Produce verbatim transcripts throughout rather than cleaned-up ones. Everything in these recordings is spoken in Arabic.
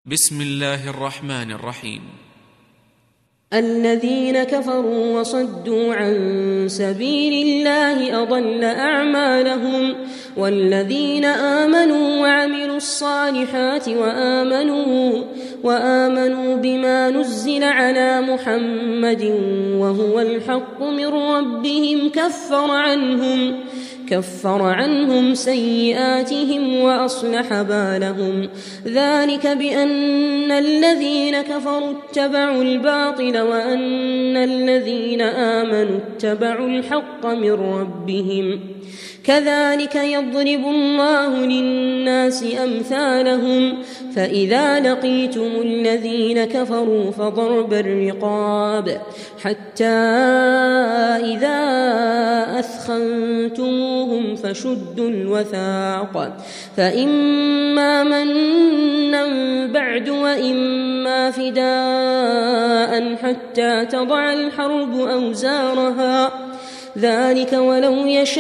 بسم الله الرحمن الرحيم. الذين كفروا وصدوا عن سبيل الله أضل أعمالهم، والذين آمنوا وعملوا الصالحات وآمنوا, وآمنوا بما نزل على محمد وهو الحق من ربهم كفر عنهم كفر عنهم سيئاتهم وأصلح بالهم. ذلك بأن الذين كفروا اتبعوا الباطل وأن الذين آمنوا اتبعوا الحق من ربهم. كذلك يضرب الله للناس أمثالهم. فإذا لقيتم الذين كفروا فضرب الرقاب حتى إذا أثخنتموهم فشدوا الوثاق، فإما منا بعد وإما فداء حتى تضع الحرب أوزارها. ذلك ولو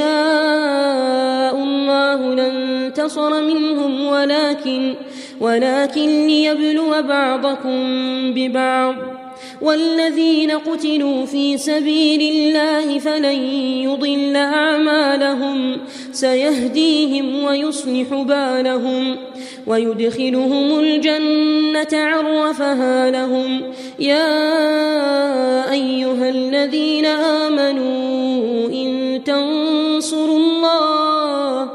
يشاء الله لانتصر منهم ولكن, ولكن ليبلو بعضكم ببعض. والذين قتلوا في سبيل الله فلن يضل أعمالهم سيهديهم ويصلح بالهم ويدخلهم الجنة عرفها لهم. يا أيها الذين آمنوا إن تنصروا الله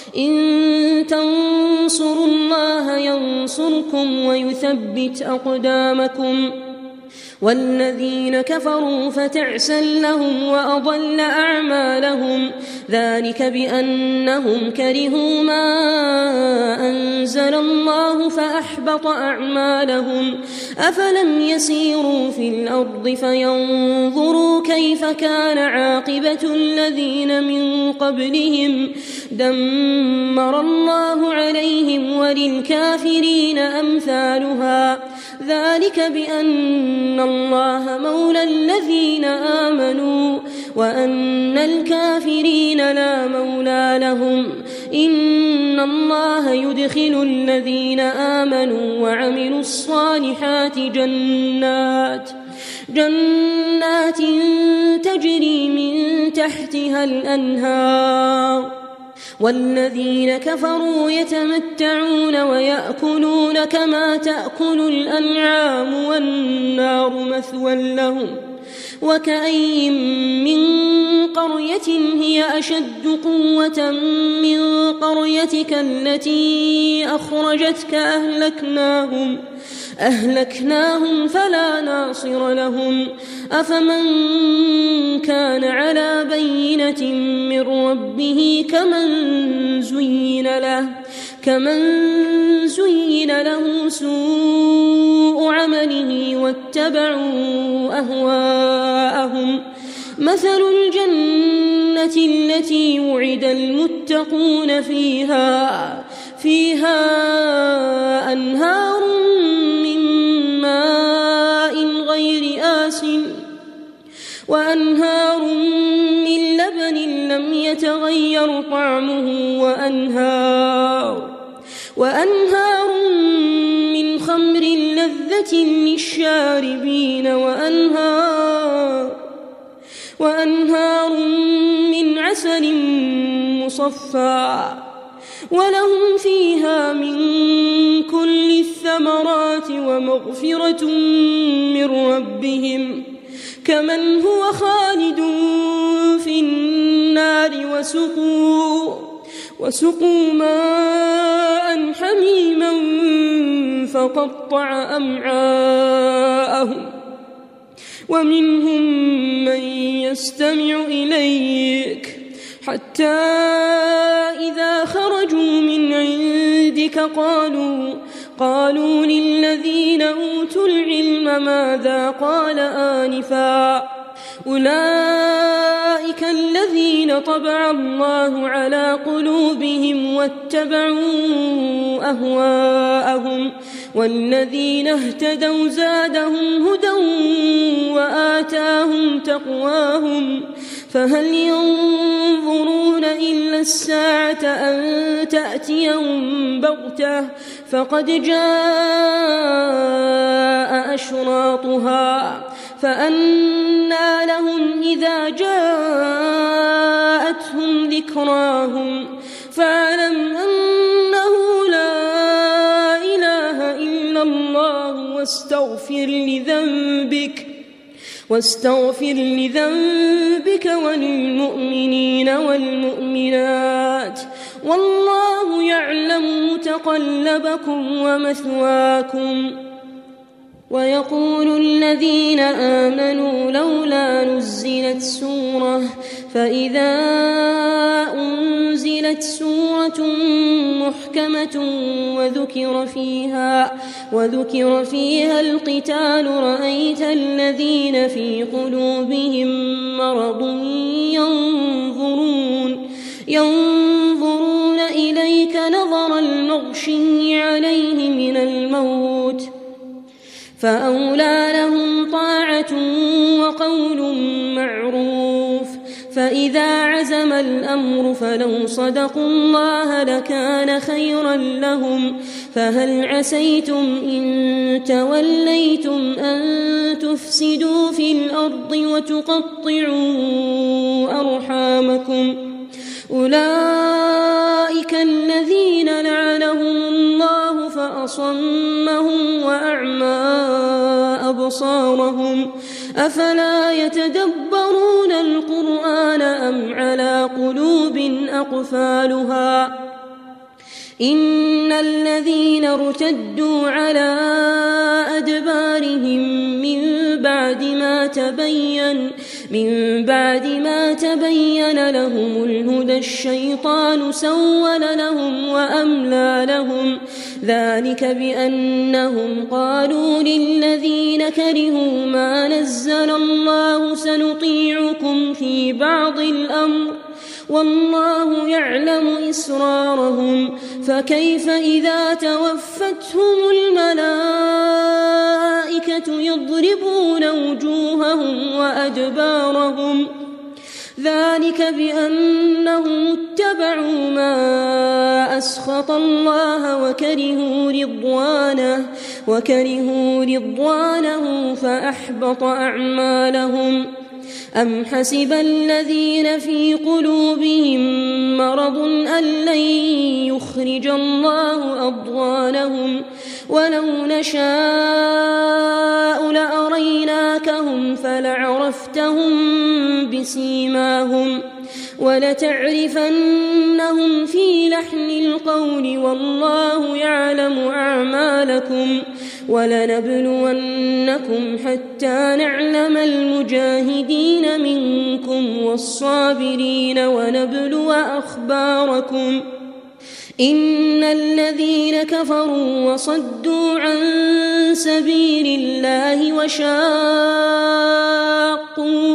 إن تنصروا الله ينصركم ويثبت أقدامكم. والذين كفروا فتعسا لهم وأضل أعمالهم. ذلك بأنهم كرهوا ما أنزل الله فأحبط أعمالهم. أفلم يسيروا في الأرض فينظروا كيف كان عاقبة الذين من قبلهم دمر الله عليهم وللكافرين أمثالها. ذلك بأن الله مولى الذين آمنوا وأن الكافرين لا مولى لهم. إن الله يدخل الذين آمنوا وعملوا الصالحات جنات جنات تجري من تحتها الأنهار. والذين كفروا يتمتعون ويأكلون كما تأكل الأنعام والنار مثوى لهم. وكأين من قرية هي أشد قوة من قريتك التي أخرجتك أهلكناهم أهلكناهم فلا ناصر لهم. أفمن كان على بينة من ربه كمن زين له كمن زين له سوء عمله واتبعوا أهواءهم. مثل الجنة التي وعد المتقون فيها فيها أنهار من ماء غير آسن وأنهار من لبن لم يتغير طعمه وأنهار, وأنهار من خمر لذة للشاربين وأنهار, وأنهار من عسل مصفى ولهم فيها من كل الثمرات ومغفرة من ربهم كمن هو خالد في النار وسقوا, وسقوا ماء حميما فقطع أمعاءهم. ومنهم من يستمع إليك حتى إذا خرجوا من عندك قالوا قالوا للذين أوتوا العلم ماذا قال آنفا. أولئك الذين طبع الله على قلوبهم واتبعوا أهواءهم. والذين اهتدوا زادهم هدى وآتاهم تقواهم. فهل ينظرون إلا الساعة أن تأتيهم بغتة فقد جاء أشراطها فأنى لهم إذا جاءتهم ذكراهم فاعلم أنه لا إله إلا الله واستغفر لذنبك واستغفر لذنبك وللمؤمنين والمؤمنات والله يعلم متقلبكم ومثواكم. ويقول الذين آمنوا لولا نزلت سورة فإذا أنزلت سورة محكمة وذكر فيها وذكر فيها القتال رأيت الذين في قلوبهم مرض ينظرون ينظرون إليك نظر المغشي عليه من الموت فأولى لهم طاعة وقول معروف. فإذا عزم الأمر فلو صدقوا الله لكان خيرا لهم فهل عسيتم إن توليتم أن تفسدوا في الأرض وتقطعوا أرحامكم أولئك الذين لعنهم الله فأصمهم وأعمى أبصارهم أفلا يتدبرون القرآن أم على قلوب أقفالها إن الذين ارتدوا على أدبارهم من بعد ما تبين من بعد ما تبين لهم الهدى الشيطان سول لهم وأملى لهم ذلك بأنهم قالوا للذين كرهوا ما نزل الله سنطيعكم في بعض الأمر والله يعلم إسرارهم فكيف إذا توفتهم الملائكة يضربون وجوههم وأدبارهم ذلك بأنهم اتبعوا ما أسخط الله وكرهوا رضوانه وكرهوا رضوانه فأحبط أعمالهم. أم حسب الذين في قلوبهم مرض أن لن يخرج الله أضغانهم ولو نشاء لأريناكهم فلعرفتهم بسيماهم ولتعرفنهم في لحن القول والله يعلم أعمالكم ولنبلونكم حتى نعلم المجاهدين منكم والصابرين ونبلو أخباركم إن الذين كفروا وصدوا عن سبيل الله وشاقوا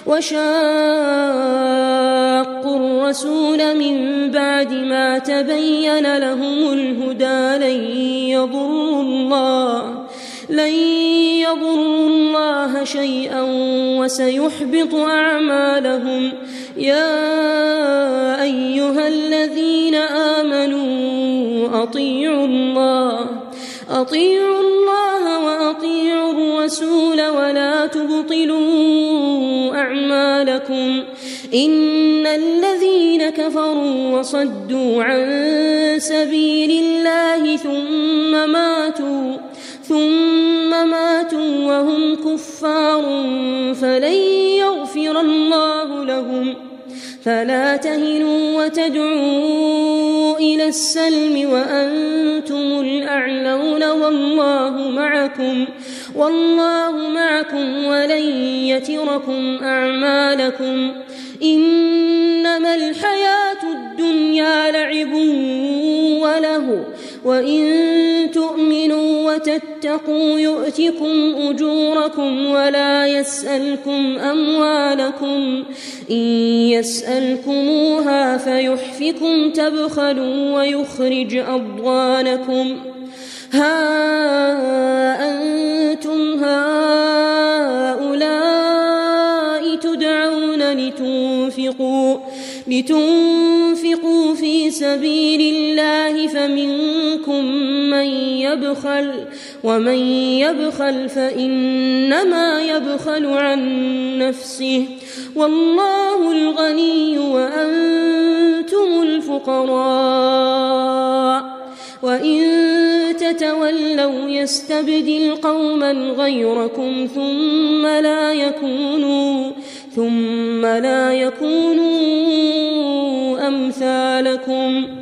وشاقوا الرسول من بعد ما تبين لهم الهدى لن يضروا الله لن يضروا الله شيئا وسيحبط أعمالهم. يا أيها الذين آمنوا أطيعوا الله أطيعوا الله وأطيعوا الرسول ولا تبطلوا أعمالكم إن الذين كفروا وصدوا عن سبيل الله ثم ماتوا ثم ماتوا وهم كفار فلن يغفر الله لهم فلا تهنوا وتدعوا إلى السلم وأنتم الأعلون والله معكم والله معكم ولن يتركم أعمالكم إنما الحياة الدنيا لعب وله وإن تؤمنوا وتتقوا يؤتكم أجوركم ولا يسألكم أموالكم إن يسألكموها فيحفكم تبخلوا ويخرج أضغانكم ها أنتم هؤلاء تدعون لتوبوا لتنفقوا في سبيل الله فمنكم من يبخل ومن يبخل فإنما يبخل عن نفسه والله الغني وأنتم الفقراء وإن تتولوا يستبدل قوما غيركم ثم لا يكونوا ثم لا يكونوا أمثالكم